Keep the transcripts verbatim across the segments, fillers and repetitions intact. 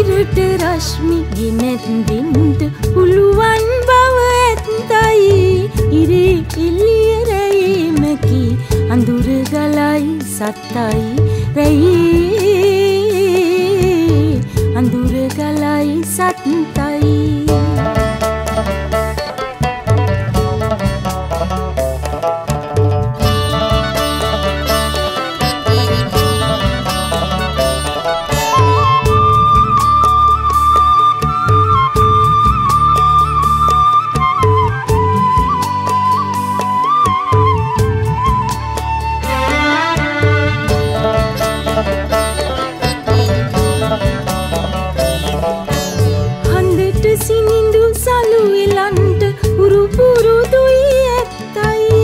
ඉරට රශ්මි ගෙනෙත් දින්ට පුළුවන් බව ඇත්තයි. ඉරේ එළිය රැයීමකි අඳුර ගලයි සත්තයි. රැයේ අඳුර ගලයි සත්තයි. සිනිඳු සලු එලන්ට උරු පුරුදුයි ඇත්තයි.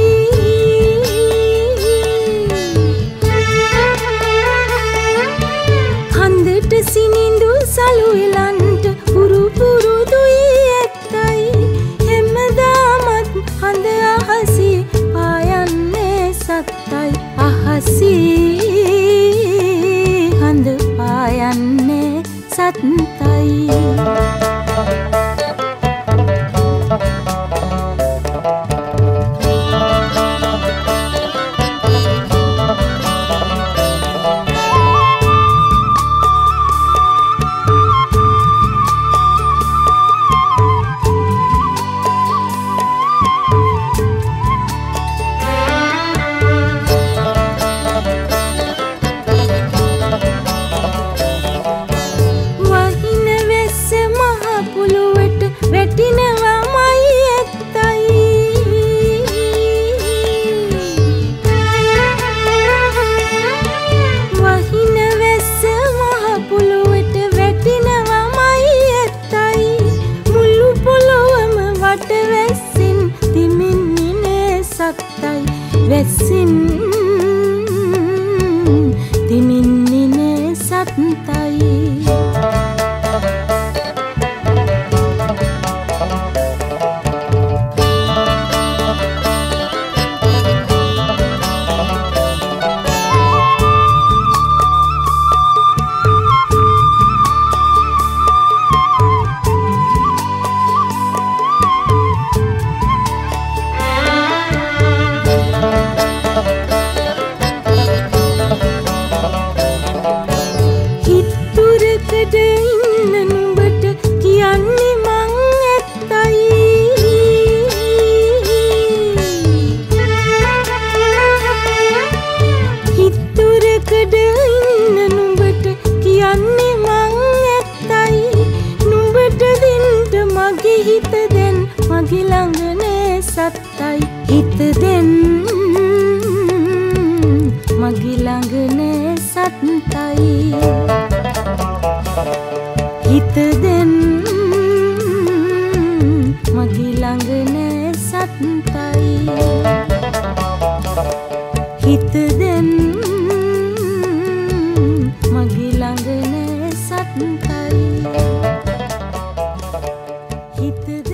හන්දට සිනිඳු සලු එලන්ට උරු පුරුදුයි ඇත්තයි. හැමදාමත් හඳ අහසේ පායන්නේ සත්තයි. අහසේ හඳ පායන්නේ සත්තයි. වැස්සින් දිමින්නිනේ සත්තයි. හිත දෙන් මගේ ළඟනේ සත්තයි. හිත දෙන් මගේ ළඟනේ සත්තයි. හිත දෙන් මගේ ළඟනේ සත්තයි. හිත දෙන් මගේ ළඟනේ සත්තයි. හිත